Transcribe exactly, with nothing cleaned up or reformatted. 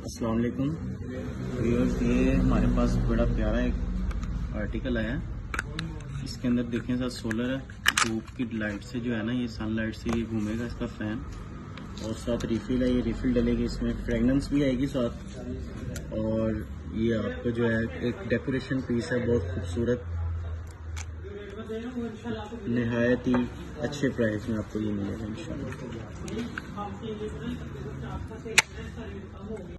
अस्सलाम वालेकुम व्यूअर्स, ये हमारे पास बड़ा प्यारा एक आर्टिकल आया है। इसके अंदर देखें साथ सोलर है, धूप की लाइट से जो है ना, ये सनलाइट से ये घूमेगा इसका फैन, और साथ रिफिल है, ये रिफिल डलेगी, इसमें फ्रेगनेंस भी आएगी साथ। और ये आपका जो है एक डेकोरेशन पीस है, बहुत खूबसूरत, नहायत ही अच्छे प्राइस में आपको ये मिलेगा इंशाल्लाह।